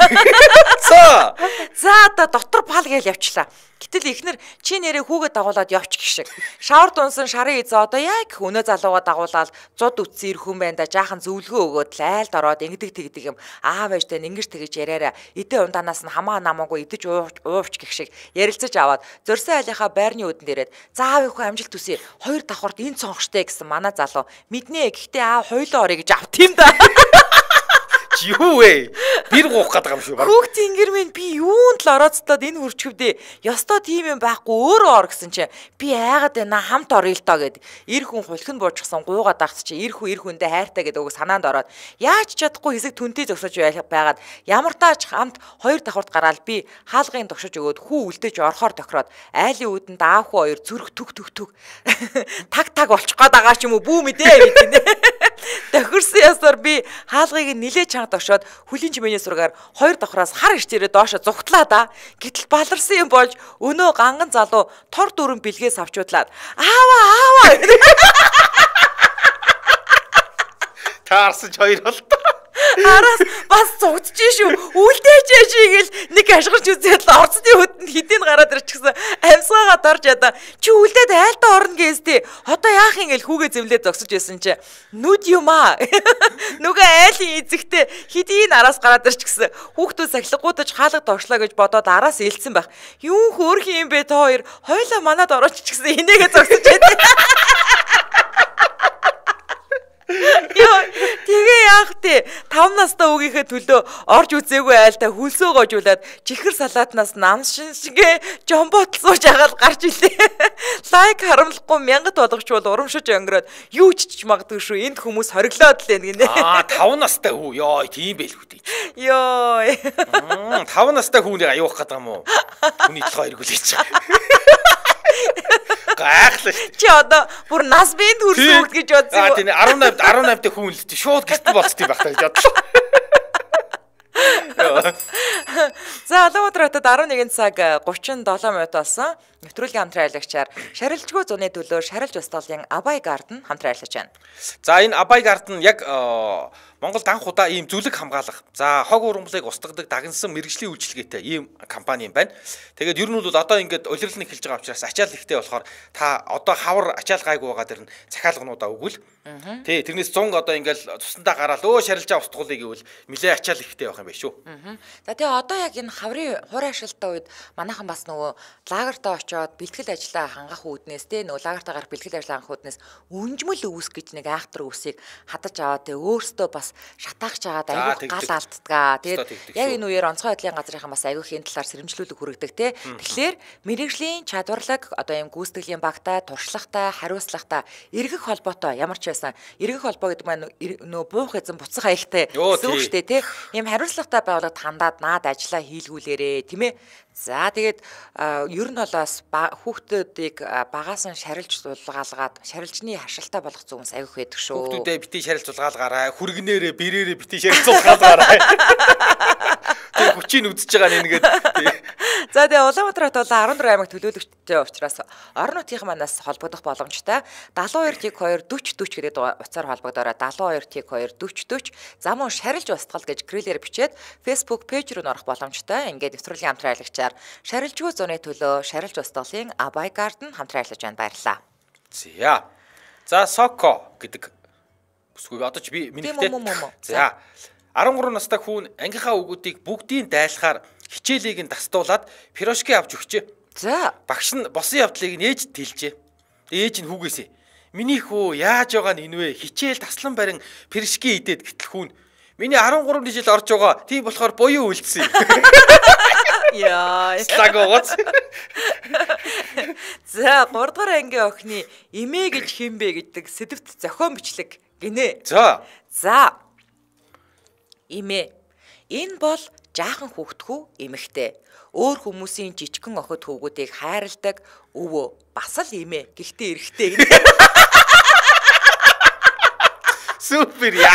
S1: За дотор пал гээл явчлаа. Гэтэл ихнэр чи нэрээ хүүгээ дагуулад явчих гişиг. Шавар дунсан шарын эзэ одоо яг өнөө залууга дагуулаад зуд үтсэн ирэх хүн байна да жаахан зөвлөгөө өгөөд лайлд ороод ингэдэг тэгдэг юм. Аав ээжтэй ингэж тэгэж яриараа эдээ ундаанаас нь хамаа намаагүй идэж уувч гişиг ярилцаж аваад зөрсөн айлынхаа байрны үдэн дээрээд заав их амжилт төсөө хоёр давхарт энэ цонхштэй гэсэн манай залуу мэднэ гэхдээ аав хойлоо орё гэж авт юм да.
S2: Юу вэ? Бир гуух гэдэг юм шүү.
S1: Хүүхд ингэр минь би юунд л орооцтоод энэ хүрчвдээ. Ёстой тийм юм байхгүй өөрөө ор гэсэн чинь би айгаад байна хамт орё л тоо гэд. Ир хүн хулхин буужчихсан гуугаад ахс чи ир хүндээ хайртай гэдэг үг санаанд ороод яаж чадахгүй хэсэг түнтэй зөксөж байгаад ямар тааж хамт хоёр давхарт гараад би хаалгын тогшож өгөөд хүү үлдээж орохоор тохироод айлын үдэнд аав хүү хоёр зүрх түг таг болчих гээд байгаа ч юм уу бүү мэдээ гэдэг. Тохирсон ясаар би хаалгыг нилээ чанга тогшоод хүлийн чимээний сургаар хоёр давхраас хар ирчээрээ доошо зүгтлаа да. Гэтэл баларсан юм болж өнөө ганган залуу тор дөрөн бэлгээс авчуудлаад аава
S2: таарсан ч хоёр бол
S1: Араас бас цугдж шүү. Үлдээч шигээл нэг ашгарч үзээд орцны хөдөнд хэдийн гараад ирчихсэн. Амьсгаагаа дорж ядаа. Чи үлдээд айлтаа орно гэстэй. Одоо яах юм гээл хүүгээ зэмлээд зогсож байсан чи. Нүд юм аа. Нүгэ айлын эзэгтэй хэдийн араас гараад ирчихсэн. Хүүхдүүд сахилгуудаж хаалга тогшлоо гэж бодоод араас ээлцсэн байх. Юу хөөрх юм бэ та хоёр? Хойлоо манад ороочихсан. Энийгээ зогсож байдаг. Йоо, тэгээ яах вэ? 5 настай үгийнхээ төлөө орж үзээгүй айлтаа хөлсөө гожуулаад чихэр салаатнаас намс шингээ жомботл сууж агаал гарч илээ. Лайк харамлахгүй мянгат болгочвол урамшиж өнгөрөөд юу ч магадгүй шүү. Энд хүмүүс хориглоод л байна гинэ.
S2: 5 настай хүү. Йоо, тийм байлгүй дээ.
S1: Йоо.
S2: 5 настай хүүнийг аюулах гэдэг юм уу? Хүний толгой эргүүлээч. Гайхлаа шүү.
S1: Чи одоо бүр нас биед хүрсэн үг гэж бодсон юу?
S2: Тийм 18 дэх хүн л дээ. Шууд гэртэн болцсон байх таа гэж бодлоо.
S1: За Улаанбаатар хотод 11 цаг 37 минут болсон. Нэвтрүүлгийн хамтран аялагчаар шарилжгүй зуны төлөө шарилж устгалын Абай Гарден хамтран аялагч байна.
S2: За энэ Абай Гарден яг Монголд анх удаа ийм зүлэг хамгаалах. За хог ургамлыг устгадаг дагнсан мэрэгжлийн үйлчилгээтэй ийм компани юм байна. Тэгээд ер нь бол одоо ингээд улирлал нь эхэлж байгаа учраас ачаал ихтэй болохоор та одоо хавар ачаал гайгүй байгаа дэр нь захиалгануудаа өгвөл. Тий тэрнээс 100 одоо ингээд цусандаа гараад шарилжаа устгуулъя гэвэл нэлээ ачаал ихтэй байх юм байна шүү.
S1: За тэгээ одоо яг энэ хаврын хуурай ашиглалтаа үед манайхан бас нөгөө лагертаа очоод бэлтгэл ажиллаа хангах үүднээс тий нөгөө лагертаа гарах бэлтгэл ажиллаа хангах үүднээс үнжмэл өвс гэж нэг айхтар өвсийг хадаж аваад тэгээ өөртөө бас шатаагч аваад айгүйх гал алддгаа. Тэгээд яг энэ үеэр онцгой байдлын газрынхан бас айгүйх энэ талаар сэрэмжлүүлэг хүргэдэг тий. Тэгэхээр мэрэгжлийн чадварлаг одоо ийм гүйцэтгэлийн багтаа туршлагатай хариуцлагатай эргэх холбоотой ямар ч байсан эргэх холбоо гэдэг маань нөө буух эзэн буцах аягтай гэсэн үг шүү дээ тий. Ийм хариуцлагатай байгууллагад хандаад наад ажиллаа хийлгүүлээрээ тийм ээ. За тэгээд ер нь болоос хүүхдүүдийг багаас нь шарилж суулгаалгаад шарилжны хашилтаа болгох зүгээс аяг байдаг шүү.
S2: Хүүхдүүдээ битгий шарилж суулгаалгаарай. Хүргнээрээ бэрээрээ битгий шарилж суулгаалгаарай. Тэг хүчийг үзэж байгаа нэгээд.
S1: За тэгээ Улаанбаатар хот бол 14 аймаг төлөөлөгчтэй учраас орон нутгийн манаас холбогдох боломжтой 72-2 40 40 гэдэг утсаар холбогдорой 72-2 40 40 зам уу шарилж устгал гэж гэрэлээр бичээд Facebook пэйж рүү орох боломжтой. Ингээд нэвтрүүлгийн хамтран аялагчаар шарилжгүй зуны төлөө шарилж устгалын Абай Гарден хамтран аялагч байна. Баярлалаа.
S2: За Соко гэдэг бүсгүй одоо ч би минийхтэй. За 13 настай хүн ангийнхаа өгүүдийг бүгдийг дайлахаар хичээлийг нь тастуулаад пирожки авч өгчээ.
S1: За
S2: багш нь босон явдлыг нь ээж тэлжээ. Ээж нь хүүгээсээ миний хөө яаж байгаа нь энэ вэ? Хичээл таслан барин пирожки идээд гэтэл хүн миний 13 жил орж байгаа. Тийм болохоор буюу үлдсэн. Яа. Слагоц.
S1: За 3 дугаар ангийн охины эмээ гэж химбэ гэдэг сэдвт зохион бичлэг гинэ. За эмээ. Энэ бол жаахан хүүхдхүү эмэгтэй. Өөр хүмүүсийн жижигхэн охид хүүгүүдийг хайрладаг өвөө. Бас л эмээ. Гэхдээ эрэгтэй гинэ.
S2: Супер яа.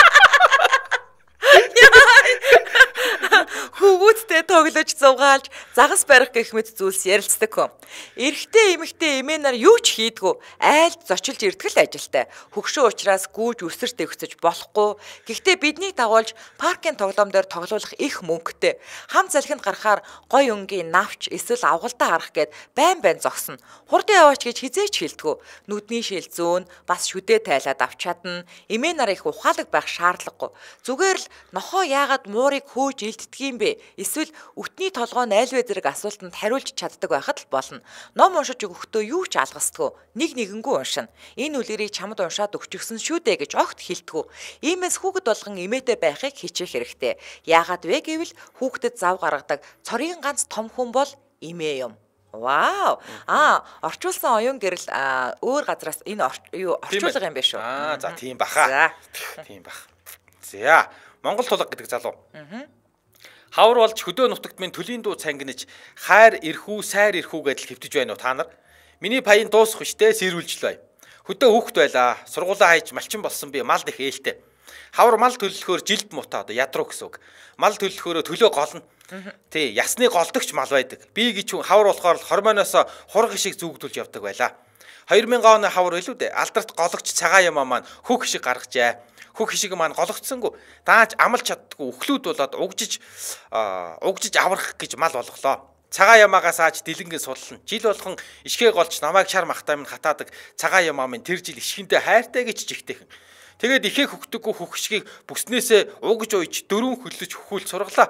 S1: Хүүгүүдтэй тоглож зугаалж загас барих гэх мэт зүйлс ярилцдаг хүн. Эрэгтэй эмэгтэй эмээ нар юу ч хийдгүү айлд зочилж ирдэг л ажилтай. Хөгшөө учраас гүүж өсөрт өгсөж болохгүй. Гэхдээ биднийг дагуулж паркын тоглоом дээр тоглуулах их мөнгөтэй. Хам залхинд гарахаар гой өнгийн навч эсвэл авгалдаа гарах гээд байн зогсно. Хурдан яваач гэж хизээч хэлдэггүй. Нүдний шилзүүн бас шүдээ тайлаад авч чадна. Эмээ нар их ухаалаг байх шаардлагагүй. Зүгээр л нохоо яагаад муурыг хөөж илддэг юм бэ? Эсвэл өтний толгой нь айлвэ зэрэг асуултанд хариулж чаддаг байхад л болно. Ном уншиж өгөхдөө юу ч алгасдаггүй. Нэгэнгүү уншина. Энэ үлгэрийг чамд уншаад өгчихсөн шүү дээ гэж огт хэлдэггүй. Иймээс хүүхэд болгон эмээтэй байхыг хичээх хэрэгтэй. Яагаад вэ гэвэл хүүхдэд зав гаргадаг цорын ганц том хүн бол эмээ юм. Вау. Орчуулсан оюун гэрэл өөр газраас энэ орчуулга юм биш үү?
S2: За тийм баха. Тийм бах. За Монгол тулга гэдэг залуу. Хавар болж хөдөө нутагт минь төлийн дуу цангинаж хайр ирхүү сайр ирхүү гэдэл хэвтэж байна уу та нар? Миний паян дуусах биштэй сэрүүлжлээ. Хөдөө хүүхэд байлаа. Сургуулаа хайж малчин болсон би мал дэх ээлтэй. Хавар мал төлөлөхөөр жилд муута одоо ядруу гэсэн үг. Мал төлөлөхөөрөө төлөө голно. Тий, ясны голдогч мал байдаг. Би гэж хүн хавар болохоор хормоноос хург шиг зүгдүүлж явдаг байлаа. 2000 оны хавар илүү дээ. Алдарт гологч цагаан ямаа маань хүүх шиг гаргажээ. хөх шиг маань гологдсонгүй. Дааж амлж чаддгүй өхлүүд болоод угжиж аврах гэж мал болголоо. Цагаан ямаагаас ааж дэлэнгээ суллана. Жил болгон ишгээ голч намайг шар махтай минь хатаадаг цагаан ямаа минь тэр жил ишгэнтэй хайртай гэж жигтэйхэн. Тэгээд ихээ хөгдөггүй хөгшгийг бүснээсээ угж уйж дөрөв хөлөж хөхүүл сургалаа.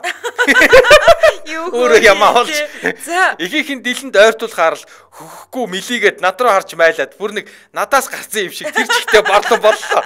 S2: Өөрөө ямаа олж. За ихийнхэн дэлэнд ойртуулахаар л хөхгүй мэлийгээд над руу харж майлаад бүр нэг надаас гарсан юм шиг тэр жигтэй борлон боллоо.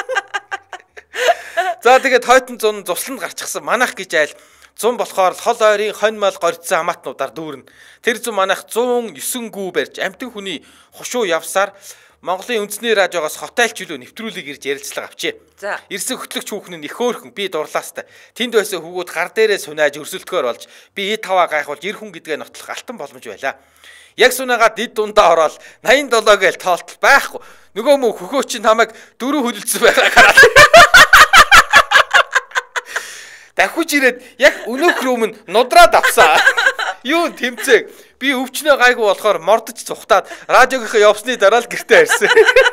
S2: За тэгээд хойтон зун цусланд гарчихсан манайх гэж айл 100 болохоор хол ойрын хонь мал горьцсон хамаатнуудаар дүүрнэ. Тэр зам манайх 109 гүү барьж амтэн хүний хушуу явсаар Монголын үндэсний радиогоос хотайлчлуу нэвтрүүлэг ирж ярилцлага авчээ.
S1: За.
S2: Ирсэн хөтлөгч хүүхэн нь их хөөрхөн би дурлаастай. Тэнд байсан хүүгүүд гар дээрээ сунааж өрсөлдөхөөр болж би E5 гайхуулж ир хүн гэдгээ нотлох алтан боломж байлаа. Яг сунаагаа дид дундаа ороод 87 гээл тоолтол байхгүй. Нөгөө мө хөхөө чинь намайг 4 хөлөлдсөн байгаа хараад. Дахиж ирээд яг өнөөх рүү минь нудраад авсаа. Юу тэмцээг. Би өвчнөө гайгүй болохоор мордож цухтаад радиогийнхаа явсны дараа л гэртээ ирсэн.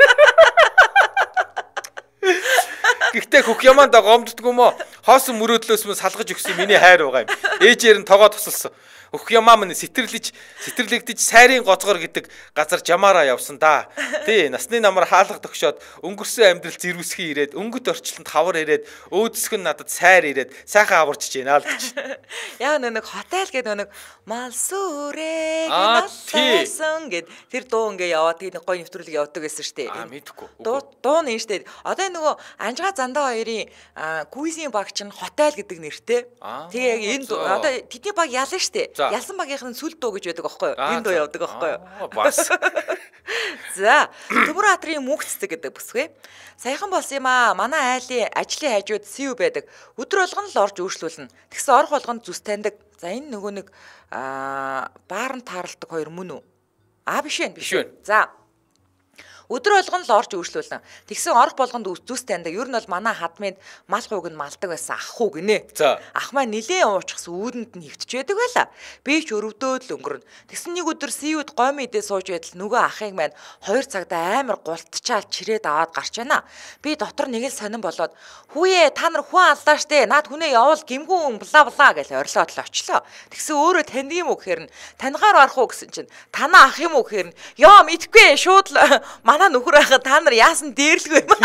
S2: Гэхдээ хөх ямаанда гомддгүй мó хоосон мөрөөдлөөс мөн салгаж өгсөн миний хайр байгаа юм. Ээжээр нь тогоо тусалсан. Хөх ямаа минь сэтэрлэгдэж сайрын гоцгор гэдэг газар жамаараа явсан да. Тий, насны намар хаалга төгшөөд өнгөрсөн амьдрал зэрвсхий ирээд өнгөт орчлонд хавар ирээд өөдсг нь надад сайр ирээд сайхан аварчж байна л гэж.
S1: Яа нэг хотел гэдэг нэг малсүрээ налсан гэд тэр дуу ингээ яваад тийм гоё нэвтрүүлэг явдаг гэсэн штэ.
S2: Мэдхгүй.
S1: Дуу нь штэ. Одоо нөгөө Анжгаа Зандаа хоёрын Гүйсийн баг чинь хотел гэдэг нэртэй. Тэгээ яг энэ одоо тэдний баг ялна штэ. Ялсан багийнх нь сүл дуу гэж байдаг аахгүй юу? Энэ дуу явдаг аахгүй юу?
S2: Бас.
S1: За, Төмөр Баатрын Мөнхцдэг гэдэг бүсгүй. Саяхан болсон юм аа. Манай айлын ажлын хажууд СУ байдаг. Өдөр болгон л орж өөрчлүүлнэ. Тэгсэн орох болгонд зүс таньдаг. За энэ нөгөө нэг баарн тааралдаг хоёр мөн үү? Биш ээ. За. Өдөр болгон л орж өөрчлүүлнэ. Тэгсэн орох болгонд зүс таньдаг. Ер нь бол манай хадмын мал гуйг нь малдаг байсан ах уу гинэ. Ах маань нилээн уучхсан үүдэнд нь хөвтж байдаг байла. Би ч өрөвдөөд л өнгөрнө. Тэгсэн нэг өдөр СУ-д гомь идээ сууж байтал нөгөө ахыг маань 2 цагта амар гултчаал чирээд аваад гарч байна. Би дотор нэг л сонирн болоод хүүе та нар хүн аллаа штэ. Наад хүнээ явуул гимгүүн бла гэж орилоод л очлоо. Тэгсэн өөрөө танд юм уу гэхээр нь таньгаар арах уу гэсэн чинь танаа ах юм уу гэхээр нь ёо мэдхгүй шууд л манай нөхөр ахад та нар яасан дээрлгүй юм.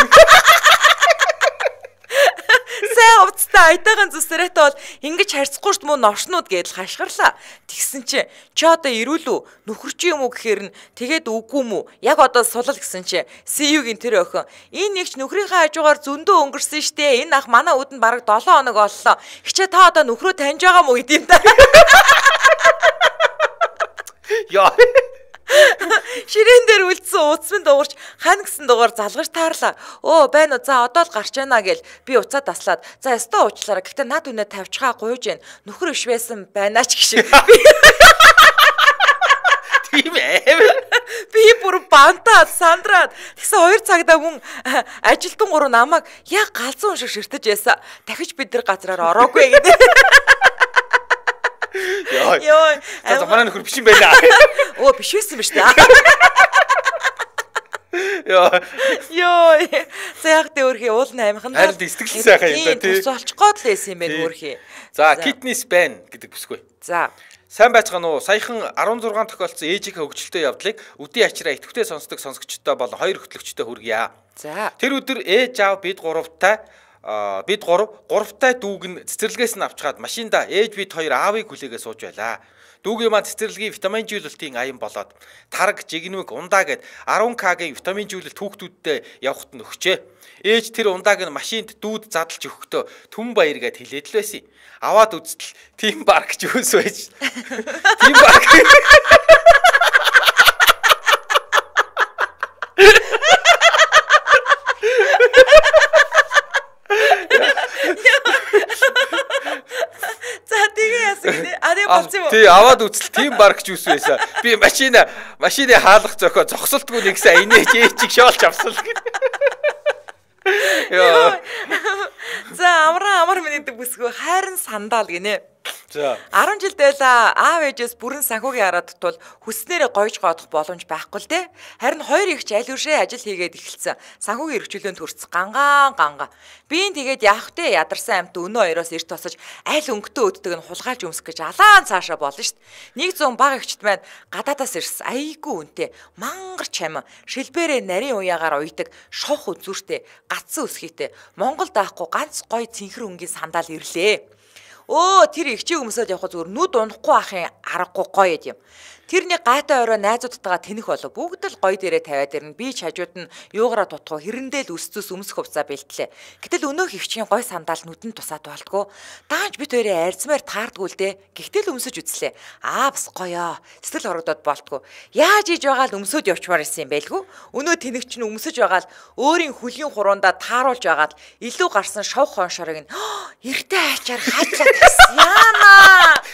S1: Сэ уцтай айтайхан зүсрэт бол ингэж харьцахгүй шүү мөн новшнууд гэдэл хашгирлаа. Тэгсэн чи одоо ирүүлүү нөхөр чи юм уу гэхээр нь тэгээд үгүй юм уу? Яг одоо сулал гэсэн чи СУ-гийн тэр охин энэ нэгч нөхрийнхээ хажуугаар зөндөө өнгөрсөн штэ. Энэ ах манай үдэнд бараг 7 хоног боллоо. Хичээ та одоо нөхрөө таньж байгаа мó гэдэм та.
S2: Яа.
S1: Ширээн дээр үлдсэн уцмын дуурч хань гэсэн дугаар залгаж таарлаа. Оо байна уу. За одоо л гарч яана гэл би уцаа таслаад. За ястаа уучлаарай. Гэхдээ над үнэ тавьчихаа гуйж гэн. Нөхөр иш байсан байнаач гişиг.
S2: Тийм ээ.
S1: Би бүр бантаад сандраад. Тэгсэн 2 цагта мөн ажилтан гурав намайг яг галзуу шиг ширтэж ясаа. Дахиж бид нар газраар ороогүй гэдэг. Йоо.
S2: За манай нөхөр биш юм байна.
S1: Оо биш байсан биз дээ. Йоо. За яг тэ өөрхий уулын аймхан.
S2: Харин сэтгэл сайхан юм да тий.
S1: Тус олчих гоод л байсан юм байна өөрхий.
S2: За Kidneys Ban гэдэг бүсгүй.
S1: За.
S2: Сайн байцгаана уу? Саяхан 16 тохиолдсон ээжийнхээ хөгжилтэй явдлыг үдийн ачраа идэвхтэй сонсдог сонсогчдоо болон 2 хөтлөгчтэй хүргье.
S1: За.
S2: Тэр өдөр ээж аав бид гуравтай дүүг нь цэцэрлэгээс нь авчгаад машинда ээж бид хоёр аавыг хүлээгээ сууж байлаа. Дүүгийн маань цэцэрлэгийн витамин жуулалтын аян болоод тараг, жигнүг, ундаа гэд 10k-гийн витамин жуулалт хүүхдүүдтэй явахт нь өгчээ. Ээж тэр ундааг нь машинд дүүд задлж өгөхдөө түн баяр гэд хэлээд л байсан. Аваад үзтэл тим барк жүүс байж. Тим барк.
S1: За тэгээ яасан гэ. Арай болчих юм уу?
S2: Тий, аваад үзэл тийм барк жүүс байсан. Би машины хаалгах зохио зогсолтгүй нэгсэн инээж ээчиг шоолж авсан л гэ. Яа.
S1: За амар миний бүсгүй хайрын сандаал гинэ.
S2: За
S1: 10 жил байлаа аав ээжээс бүрэн санхүүгийн хараад тул хүснээрээ гойж гоодох боломж байхгүй л дээ. Харин хоёр ихч аль үшээ ажил хийгээд эхэлсэн. Санхүүгийн эрхчлөөнд төрц ганга. Би тэгээд яах вэ? Ядарсан амт өнөө хоёроос эрт тосож аль өнгөтэй өддөг нь хулгайлж өмсөх гэж алаан цаашаа болно шүү дээ. 100 бага ихчт маань гадаадаас ирсэн. Айгүй үнэтэй. Мангар чам. Шилбэрээ нарийн уяагаар уйдаг, шовх үзүүртэй, гацсан өсгийтэй. Монгол даахгүй ганц гой цэнхэр өнгийн сандал ирлээ. Өө тэр ихчийг өмсөд явах зүгээр нүд унахгүй ахын аргагүй гоё юм. Тэрний гайтай орой найзуудтайгаа тэнэх болов бүгд л гоё дээрээ тавиад ирнэ. Би ч хажууд нь юугаараа дутгуу хэрэндээ л өсцөс өмсөх хувцаа бэлтлээ. Гэтэл өнөөх ихчийн гоё сандал нүдэнд тусаад болтгоо. Даанч бид хоёрын арьцмаар таардгүй л дээ. Гэхдээ л өмсөж үзлээ. Бас гоёо. Сэтгэл хорогдоод болтгоо. Яаж ийж байгаа л өмсөд явчмаар исэн юм байлгүй. Өнөө тэнэгч нь өмсөж байгаа л өөрийн хөлийн хурундаа тааруулж байгаа л илүү гарсан шовх хоншорыг нь эртээ хайчаар хаачлаад байсан. Яана.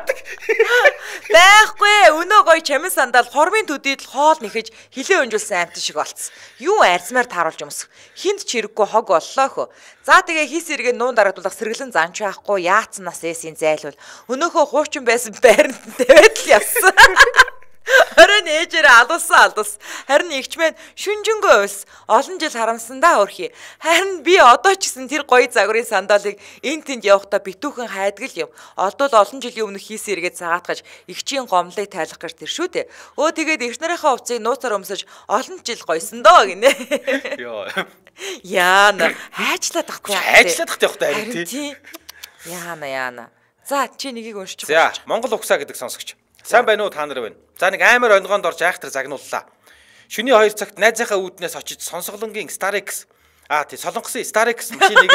S1: Байхгүй. Өнөө гоё чамин сандал хормын төдийд л хоол нэхэж хилээ өнжүүлсэн амт шиг болцсон. Юу арьцмаар тааруулж өмсөх. Хинт чирэггүй хог боллоо хөө. За тэгээ хийс эргээ нуун дарагдуулах сэргэлэн занч байхгүй яатсан нас эсийн зайлвал өнөөхөө хуучин байсан байранд тавиад л явсан. Оройн ээжээрээ алуулсан. Харин игч маань шүнжэнгөө ус олон жил харамсандаа өрхий. Харин би одоо ч гэсэн тэр гоё загварын сандалыг энэ тэнд явахдаа битүүхэн хайдаг л юм. Олдвол олон жилийн өмнө хийсэн эргээд цагаатгаж игчийн гомлыг тайлах гэж тэр шүү дээ. Өө тэгээд игч нарынхаа хувцсыг нууцаар өмсөж олон жил гойсон доо гинэ. Йоо. Яана хайчлаад тахгүй.
S2: Хайчлаад тахгүй харин тий.
S1: Яана. За чи нэгийг уншиж
S2: байгаа. За Монгол угсаа гэдэг сонсогч. Сайн байна уу та нар байна. За нэг амар онгоонд орж айхтар загнууллаа. Шөнийн 2 цагт найзынхаа үүднээс очиж сонсголонгийн Starix тий солонгосын Starix машиныг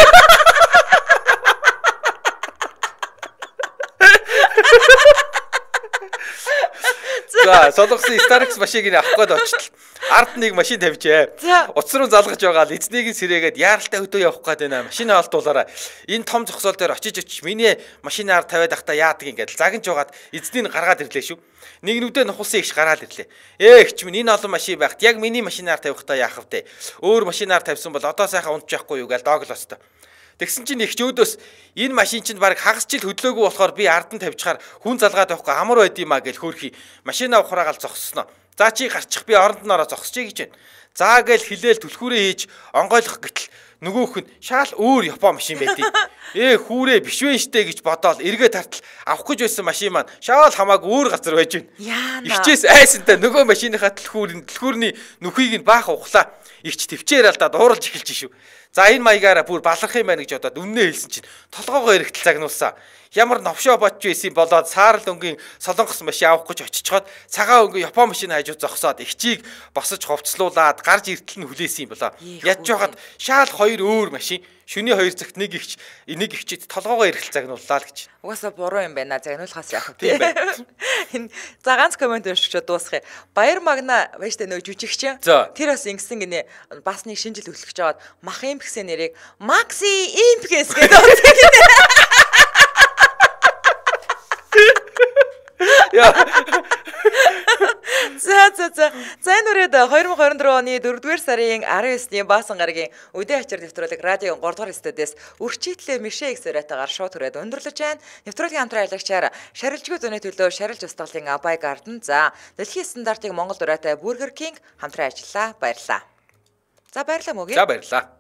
S2: За солонгосын Starix машиныг авах гээд очтол ард нэг машин тавьжээ. Утас руу залгаж байгаа л эзнийг нь сэрээгээд яаралтай хөдөө явах гээд байна. Машинаа олдуулаарай. Энэ том зогсоол дээр очиж миний машинаар тавиад ахта яадаг ингээд загнаж байгаад эзнийг гаргаад ирлээ шүү. Нэг нүдээ нухалсан ихш гараад ирлээ. Ихч минь энэ олон машин байхад яг миний машинаар тавихтаа яах вэ? Өөр машинаар тавьсан бол одоо сайхан унтчихгүй юу гээл дооглоостой. Тэгсэн чинь ихч өөдөөс энэ машин чинь баг хагас жил хөдлөөгүй болохоор би ард нь тавьчихаар хүн залгаад байхгүй амар байд юмаа гэж хөөрхий. Машинаа ухраагаал зогссноо. За чи гарчих би оронд нь ороо зогсчихъя гэж байна. За гээл хилээл түлхүүрээ хийж онгойлох гэтэл нөгөөх нь шаал өөр Япон машин байдیں۔ Хүүрээ биш вэ штэ гэж бодоол эргээ тартал авах гэж байсан машин маань шаал хамаагүй өөр газар байж байна. Ихчээс айсантай нөгөө машиныхаа түлхүүрний нүхийг нь баах ухлаа. Ихч төвчээр алдаад ууралж эхэлж шүү. За энэ маягаараа бүр баларх юм байна гэж бодоод үннээ хэлсэн чинь толгоогоо эрэхтэл загнуулсан. Ямар новшоо бодж байсан болоод саарл өнгийн солонгос машин авах гэж очичхоод цагаан өнгийн Япон машин хажууд зогсоод ихчийг босож хувцлуулаад гарч иртэл нь хүлээсэн юм болоо. Ядж байхад шаал 2 өөр машин шөнийн 2 цагт нэг ихчид толгоогоо эрэхтэл загнууллаа л гэж.
S1: Угаасаа буруу юм байна. Загнуулахаас яах вэ? Тийм байна. Энэ за ганц комент уншиж дуусгая. Баяр магна байж тэ нөө жүжигч. Тэр бас ингэсэн гинэ бас нэг шинжил хөтлөж жагаад мах юм гэсэн нэрийг Макси Импгэс гэдэг үгтэй. Яа. За энэ үрээд 2024 оны 4-р сарын 19-ний Баасан гарагийн үдээ ачаар нэвтрүүлэг радиогийн 3-р студиэс үрчийтлээ Мишэ X-ратагаар шууд хүрээд өндөрлөж байна. Нэвтрүүлгийн хамтран аялагчаар шарилжгүй зуны төлөө шарилж устгалын Абай Garden за дэлхийн стандартыг Монгол ураатай Burger King хамтран ажиллаа. Баярлалаа. За баярлалаа мөгий.
S2: За баярлалаа.